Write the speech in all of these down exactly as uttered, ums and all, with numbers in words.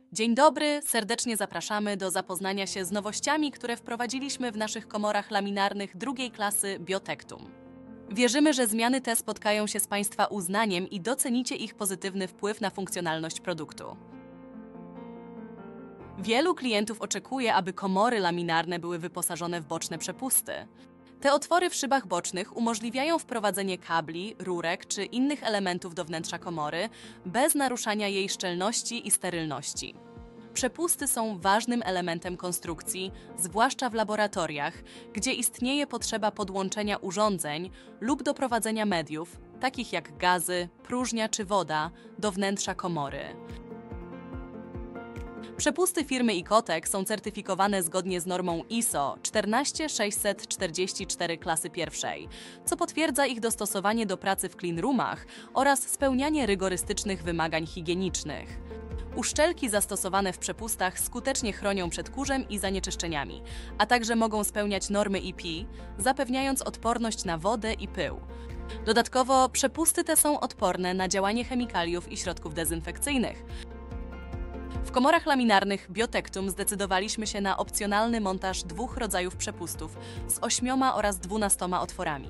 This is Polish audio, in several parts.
Dzień dobry, serdecznie zapraszamy do zapoznania się z nowościami, które wprowadziliśmy w naszych komorach laminarnych drugiej klasy Biotectum. Wierzymy, że zmiany te spotkają się z Państwa uznaniem i docenicie ich pozytywny wpływ na funkcjonalność produktu. Wielu klientów oczekuje, aby komory laminarne były wyposażone w boczne przepusty. Te otwory w szybach bocznych umożliwiają wprowadzenie kabli, rurek czy innych elementów do wnętrza komory bez naruszania jej szczelności i sterylności. Przepusty są ważnym elementem konstrukcji, zwłaszcza w laboratoriach, gdzie istnieje potrzeba podłączenia urządzeń lub doprowadzenia mediów, takich jak gazy, próżnia czy woda, do wnętrza komory. Przepusty firmy Icotec są certyfikowane zgodnie z normą I S O czternaście sześćset czterdzieści cztery klasy pierwszej, co potwierdza ich dostosowanie do pracy w cleanroomach oraz spełnianie rygorystycznych wymagań higienicznych. Uszczelki zastosowane w przepustach skutecznie chronią przed kurzem i zanieczyszczeniami, a także mogą spełniać normy I P, zapewniając odporność na wodę i pył. Dodatkowo przepusty te są odporne na działanie chemikaliów i środków dezynfekcyjnych. W komorach laminarnych Biotectum zdecydowaliśmy się na opcjonalny montaż dwóch rodzajów przepustów z ośmioma oraz dwunastoma otworami.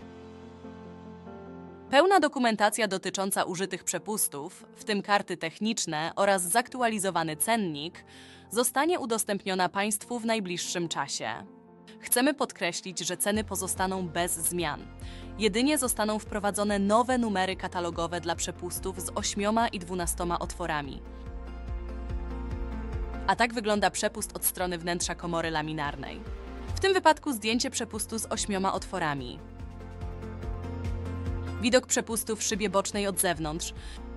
Pełna dokumentacja dotycząca użytych przepustów, w tym karty techniczne oraz zaktualizowany cennik, zostanie udostępniona Państwu w najbliższym czasie. Chcemy podkreślić, że ceny pozostaną bez zmian. Jedynie zostaną wprowadzone nowe numery katalogowe dla przepustów z ośmioma i dwunastoma otworami. A tak wygląda przepust od strony wnętrza komory laminarnej. W tym wypadku zdjęcie przepustu z ośmioma otworami. Widok przepustu w szybie bocznej od zewnątrz.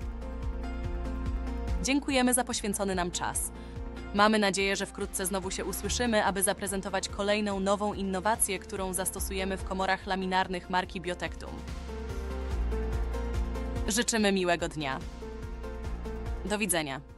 Dziękujemy za poświęcony nam czas. Mamy nadzieję, że wkrótce znowu się usłyszymy, aby zaprezentować kolejną nową innowację, którą zastosujemy w komorach laminarnych marki Biotectum. Życzymy miłego dnia. Do widzenia.